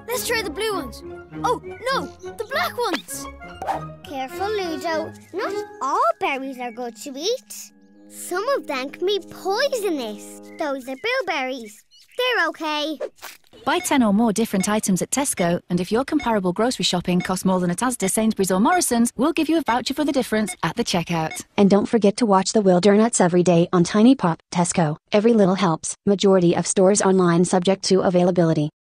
Let's try the blue ones. Oh, no, the black ones. Careful, Ludo. Not all berries are good to eat. Some of them can be poisonous. Those are blueberries. They're okay. Buy 10 or more different items at Tesco, and if your comparable grocery shopping costs more than at Asda, Sainsbury's or Morrison's, we'll give you a voucher for the difference at the checkout. And don't forget to watch the Wildernuts every day on Tiny Pop. Tesco. Every little helps. Majority of stores online subject to availability.